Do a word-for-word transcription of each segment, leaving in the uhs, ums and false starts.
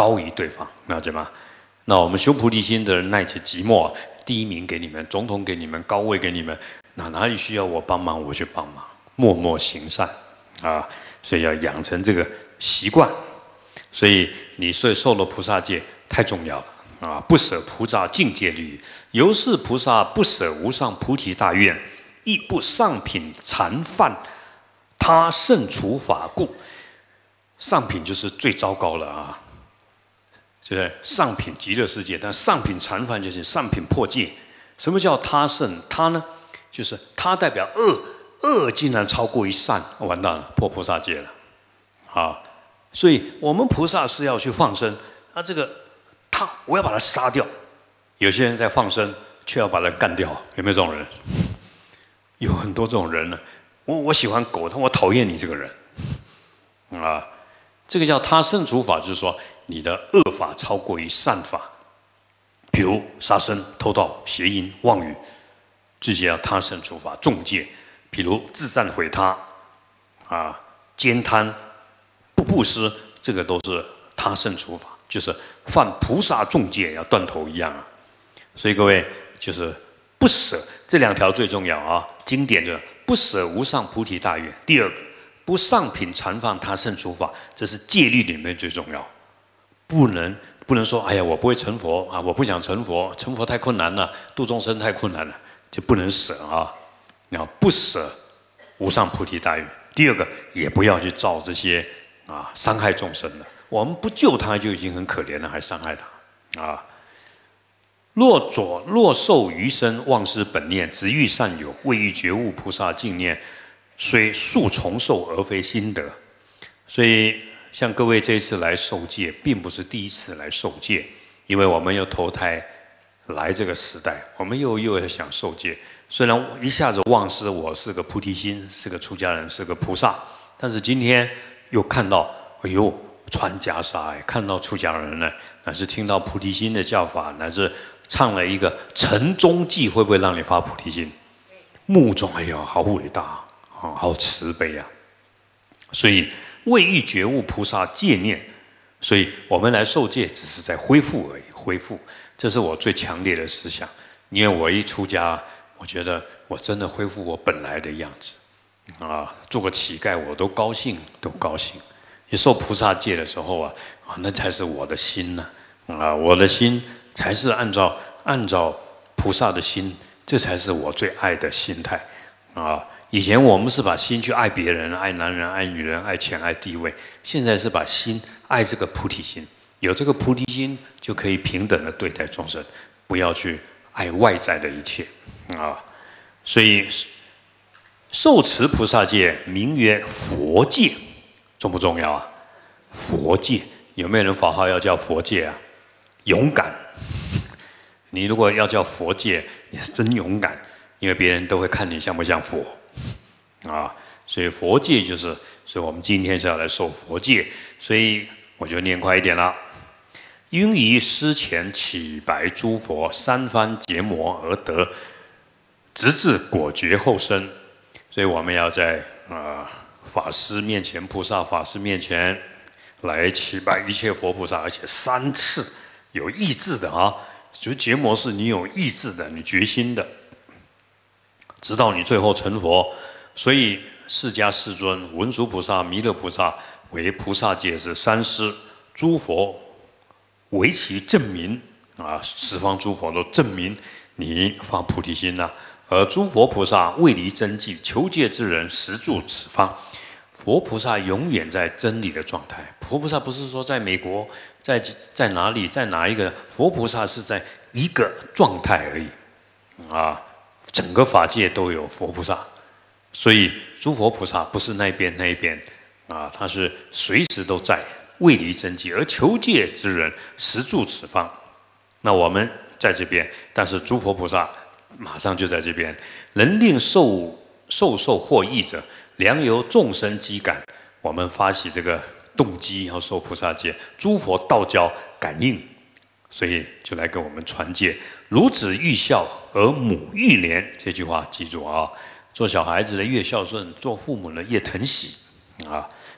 高于对方，了解吗？那我们修菩提心的人耐起寂寞，第一名给你们，总统给你们，高位给你们，哪哪里需要我帮忙，我去帮忙，默默行善啊！所以要养成这个习惯。所以你所以受了菩萨戒太重要了啊！不舍菩萨境界律，由是菩萨不舍无上菩提大愿，亦不上品禅犯他胜除法故。上品就是最糟糕了啊！就是上品极乐世界，但上品禅犯就是上品破戒。什么叫他胜？他呢，就是他代表恶，恶竟然超过于善，完蛋了，破菩萨戒了啊！所以我们菩萨是要去放生，那这个他我要把他杀掉。有些人在放生，却要把人干掉，有没有这种人？有很多这种人呢。我我喜欢狗，但我讨厌你这个人啊！这个叫他胜除法，就是说你的恶法超过于善法，比如杀生、偷盗、邪淫、妄语，这些叫他胜除法。重戒，比如自赞毁他啊、奸贪、不布施，这个都是他胜除法，就是犯菩萨重戒要断头一样啊。所以各位就是不舍这两条最重要啊，经典就是不舍无上菩提大愿。第二个，不上品禅犯他胜除法，这是戒律里面最重要。不能不能说，哎呀，我不会成佛啊，我不想成佛，成佛太困难了，度众生太困难了，就不能舍啊。你要不舍无上菩提大愿。第二个，也不要去造这些啊伤害众生的。我们不救他就已经很可怜了，还伤害他啊。若左若受余生忘失本念，只欲善友，未欲觉悟菩萨净念，虽速重受而非心得。所以像各位这一次来受戒，并不是第一次来受戒，因为我们又投胎来这个时代，我们又又要想受戒。虽然一下子忘失我是个菩提心，是个出家人，是个菩萨，但是今天又看到，哎呦，穿袈裟，哎，看到出家人了，乃是听到菩提心的教法，乃是唱了一个晨钟记，会不会让你发菩提心？目中，哎呦，好伟大啊，好慈悲啊！所以未欲觉悟菩萨戒念，所以我们来受戒只是在恢复而已，恢复，这是我最强烈的思想。因为我一出家，我觉得我真的恢复我本来的样子啊，做个乞丐我都高兴，都高兴。你受菩萨戒的时候啊，啊，那才是我的心呢啊，我的心才是按照按照菩萨的心，这才是我最爱的心态啊。以前我们是把心去爱别人，爱男人，爱女人，爱钱，爱地位，现在是把心爱这个菩提心。有这个菩提心，就可以平等的对待众生，不要去爱外在的一切啊。所以受持菩萨戒名曰佛戒，重不重要啊？佛戒，有没有人法号要叫佛戒啊？勇敢！你如果要叫佛戒，你真勇敢，因为别人都会看你像不像佛啊。所以佛戒就是，所以我们今天是要来受佛戒，所以我就念快一点了。因于师前起白诸佛，三番结魔而得，直至果觉后生。所以我们要在啊、呃、法师面前、菩萨法师面前来祈拜一切佛菩萨，而且三次有意志的啊，就结魔是你有意志的，你决心的，直到你最后成佛。所以释迦世尊、文殊菩萨、弥勒菩萨为菩萨戒之三师，诸佛为其证明啊，十方诸佛都证明你发菩提心了、啊。而诸佛菩萨未离真迹，求戒之人实住此方。佛菩萨永远在真理的状态。佛菩萨不是说在美国，在在哪里，在哪一个？佛菩萨是在一个状态而已啊。整个法界都有佛菩萨，所以诸佛菩萨不是那边那一边啊，他是随时都在，未离真迹。而求戒之人实住此方。那我们在这边，但是诸佛菩萨马上就在这边，能令受受受获益者，良由众生机感。我们发起这个动机要受菩萨戒，诸佛道交感应，所以就来跟我们传戒。孺子欲孝而母欲怜，这句话记住啊！做小孩子的越孝顺，做父母的越疼惜啊！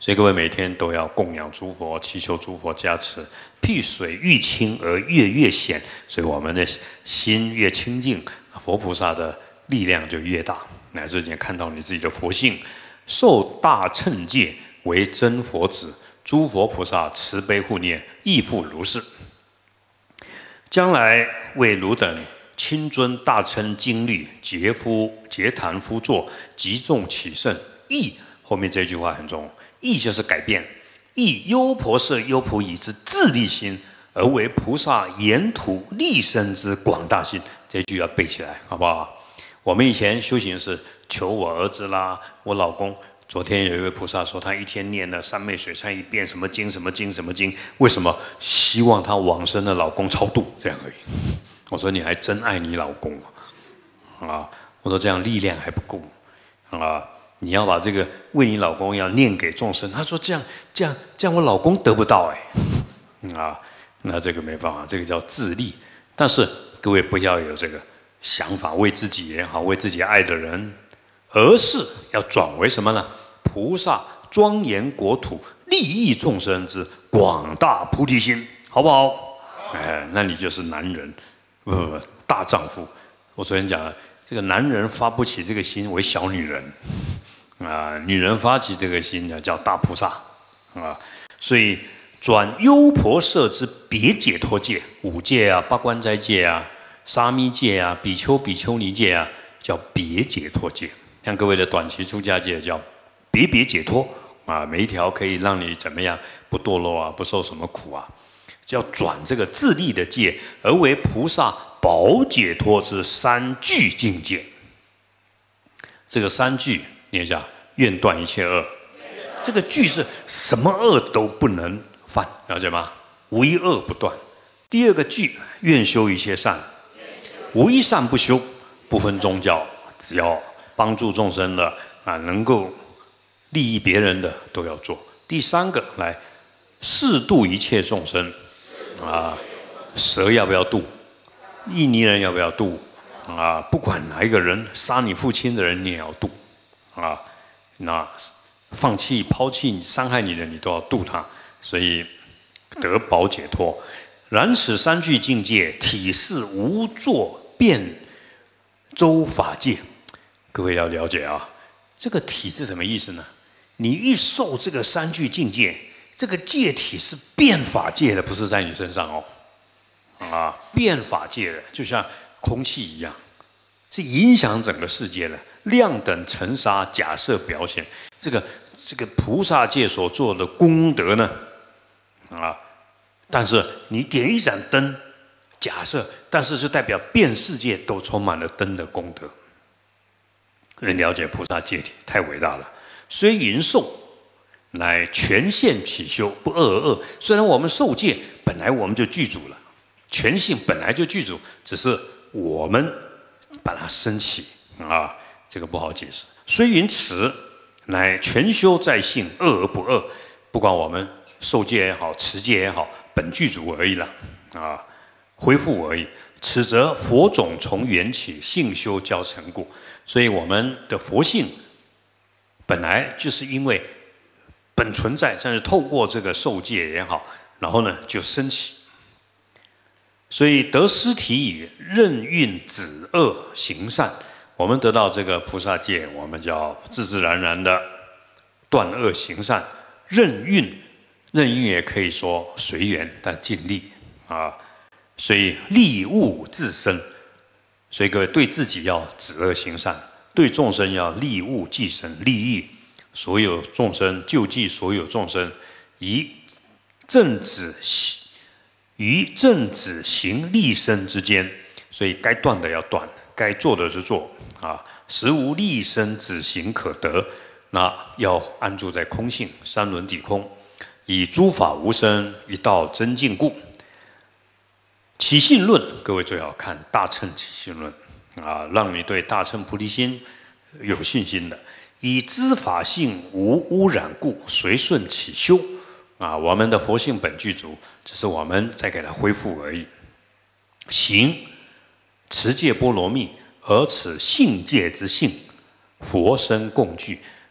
所以各位每天都要供养诸佛，祈求诸佛加持。辟水愈清而月越显，所以我们的心越清净，佛菩萨的力量就越大，乃至你看到你自己的佛性，受大乘戒为真佛子，诸佛菩萨慈悲护念，亦复如是。将来为汝等亲尊大乘经律，结夫结谈夫座，集众起胜。亦后面这句话很重要，亦就是改变。亦优婆塞优婆夷之自利心，而为菩萨沿途利生之广大心。这句要背起来，好不好？我们以前修行是求我儿子啦，我老公。昨天有一位菩萨说，他一天念了三昧水忏一遍，什么经什么经什么经，为什么？希望他往生的老公超度，这样而已。我说你还真爱你老公啊！啊，我说这样力量还不够啊！你要把这个为你老公要念给众生。他说这样这样这样我老公得不到哎，啊，那这个没办法，这个叫自利。但是各位不要有这个想法，为自己也好，为自己爱的人，而是要转为什么呢？菩萨庄严国土，利益众生之广大菩提心，好不好？哎，那你就是男人，不不不，大丈夫。我昨天讲了，这个男人发不起这个心为小女人。啊，女人发起这个心呢，叫大菩萨啊，所以转优婆塞之别解脱戒，五戒啊、八关斋戒啊、沙弥戒啊、比丘比丘尼戒啊，叫别解脱戒。像各位的短期出家戒叫别别解脱啊，每一条可以让你怎么样不堕落啊，不受什么苦啊，叫转这个自利的戒，而为菩萨保解脱之三聚境界。这个三聚。念一下，愿断一切恶。这个句是什么恶都不能犯，了解吗？无一恶不断。第二个句，愿修一切善，无一善不修，不分宗教，只要帮助众生的啊，能够利益别人的都要做。第三个，来誓度一切众生啊，蛇要不要度？印尼人要不要度？啊，不管哪一个人杀你父亲的人，你也要度。啊，那放弃、抛弃、伤害你的，你都要度他，所以得保解脱。然此三聚境界，体是无作遍周法界。各位要了解啊，这个体是什么意思呢？你一受这个三聚境界，这个界体是遍法界的，不是在你身上哦。啊，遍法界的，就像空气一样。是影响整个世界的量等尘沙假设表现，这个这个菩萨界所做的功德呢，啊，但是你点一盏灯，假设，但是就代表遍世界都充满了灯的功德。人了解菩萨界体太伟大了，虽云受，乃全现起修，不恶而恶。虽然我们受戒本来我们就具足了，全性本来就具足，只是我们。把它升起啊，这个不好解释。虽云此，乃全修在性，恶而不恶。不管我们受戒也好，持戒也好，本具足而已了啊，恢复而已。此则佛种从缘起，性修教成故。所以我们的佛性本来就是因为本存在，但是透过这个受戒也好，然后呢就升起。所以得失体以任运止恶行善，我们得到这个菩萨戒，我们叫自自然然的断恶行善。任运，任运也可以说随缘，但尽力啊。所以利物自身，所以各位对自己要止恶行善，对众生要利物济生，利益所有众生，救济所有众生，以正止于正止行利生之间，所以该断的要断，该做的就做啊。实无利生止行可得，那要安住在空性，三轮体空，以诸法无生，一道真净故。起信论，各位最好看《大乘起信论》啊，让你对大乘菩提心有信心的。以知法性无污染故，随顺起修。啊，我们的佛性本具足，只是我们在给它恢复而已。行持戒波罗蜜，而此性界之性，佛身共具。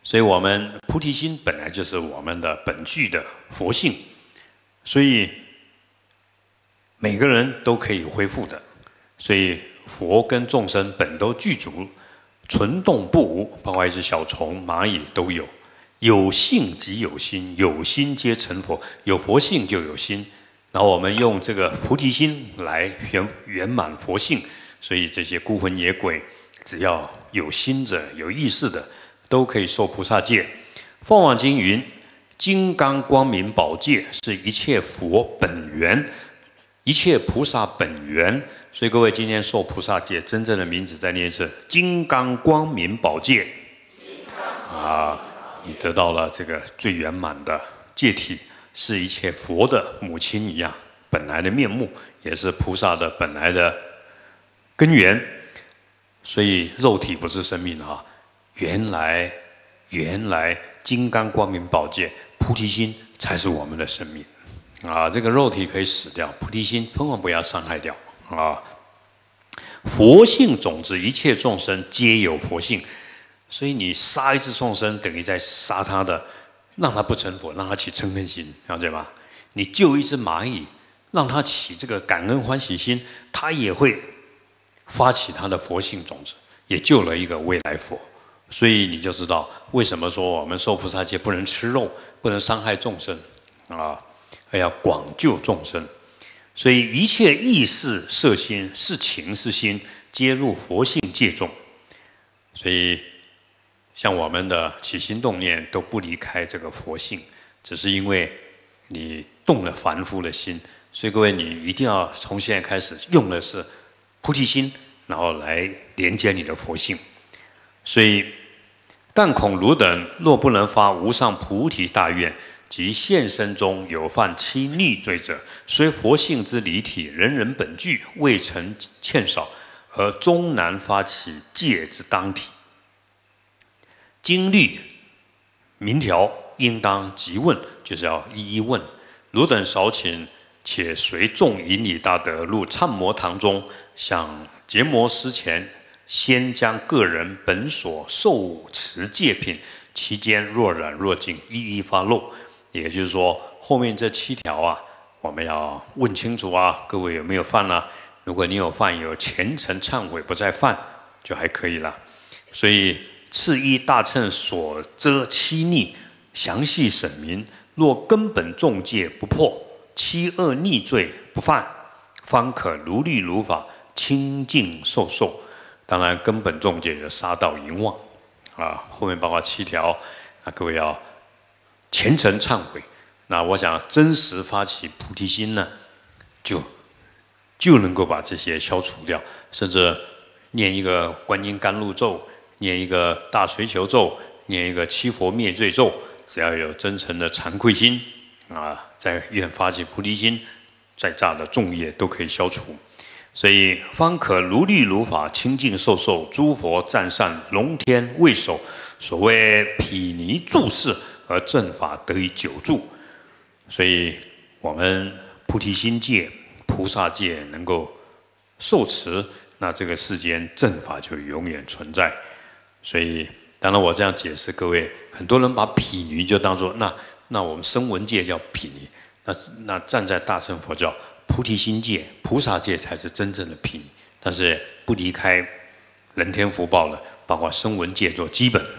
所以我们菩提心本来就是我们的本具的佛性，所以每个人都可以恢复的。所以佛跟众生本都具足，存动不无，包括一只小虫、蚂蚁都有。有性即有心，有心皆成佛。有佛性就有心，然后我们用这个菩提心来圆圆满佛性。所以这些孤魂野鬼，只要有心者、有意识的，都可以受菩萨戒。凤凰经云：“金刚光明宝戒是一切佛本源，一切菩萨本源。”所以各位今天受菩萨戒，真正的名字再念一次：金刚光明宝戒。啊，你得到了这个最圆满的戒体，是一切佛的母亲一样，本来的面目，也是菩萨的本来的根源。所以肉体不是生命啊！原来，原来金刚光明宝戒菩提心才是我们的生命啊！这个肉体可以死掉，菩提心千万不要伤害掉啊！佛性种子，一切众生皆有佛性，所以你杀一只众生，等于在杀他的，让他不成佛，让他起嗔恨心，了解吗？你救一只蚂蚁，让他起这个感恩欢喜心，他也会发起他的佛性种子，也救了一个未来佛。所以你就知道为什么说我们受菩萨戒不能吃肉，不能伤害众生啊，而要广救众生。所以一切意识摄心，是情是心，皆入佛性戒中。所以像我们的起心动念都不离开这个佛性，只是因为你动了凡夫的心。所以各位，你一定要从现在开始用的是菩提心，然后来连接你的佛性。所以但恐汝等若不能发无上菩提大愿，即现身中有犯七逆罪者，虽佛性之离体，人人本具，未曾欠少，而终难发起戒之当体。经律明条应当即问，就是要一一问。汝等少请，且随众引礼大德入参摩堂中，向结摩师前，先将个人本所受持戒品，其间若染若净，一一发露。也就是说，后面这七条啊，我们要问清楚啊，各位有没有犯啊？如果你有犯，有虔诚忏悔，不再犯，就还可以了。所以次一大乘所遮七逆，详细审明。若根本重戒不破，七恶逆罪不犯，方可如律如法，清净受受。当然，根本重戒的杀盗淫妄啊，后面包括七条，那各位要虔诚忏悔。那我想真实发起菩提心呢，就就能够把这些消除掉。甚至念一个观音甘露咒，念一个大随求咒，念一个七佛灭罪咒，只要有真诚的惭愧心啊，再愿发起菩提心，再大的重业都可以消除。所以方可如律如法，清净受受，诸佛赞善，龙天为首。所谓毗尼住世，而正法得以久住。所以我们菩提心戒、菩萨戒能够受持，那这个世间正法就永远存在。所以当然我这样解释，各位很多人把毗尼就当作那那我们声闻戒叫毗尼，那那站在大乘佛教，菩提心戒、菩萨戒才是真正的毗尼，但是不离开人天福报了，包括声闻戒做基本。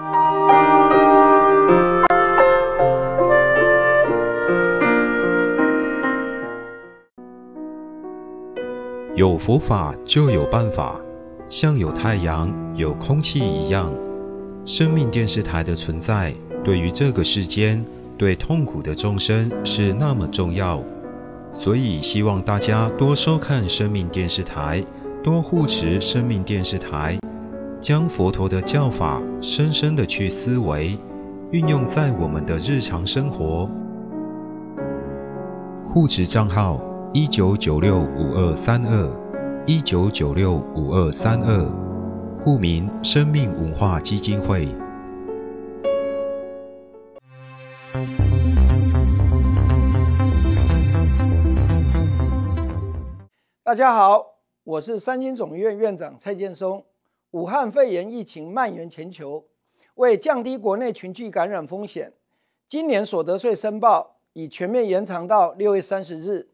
有佛法就有办法，像有太阳、有空气一样。生命电视台的存在，对于这个世间、对痛苦的众生是那么重要，所以希望大家多收看生命电视台，多护持生命电视台，将佛陀的教法深深的去思维，运用在我们的日常生活。护持账号一九九六五二三二，一九九六五二三二，户名生命文化基金会。 大家好，我是三军总院院长蔡建松。武汉肺炎疫情蔓延全球， 为降低国内群聚感染风险，今年所得税申报已全面延长到六月三十日。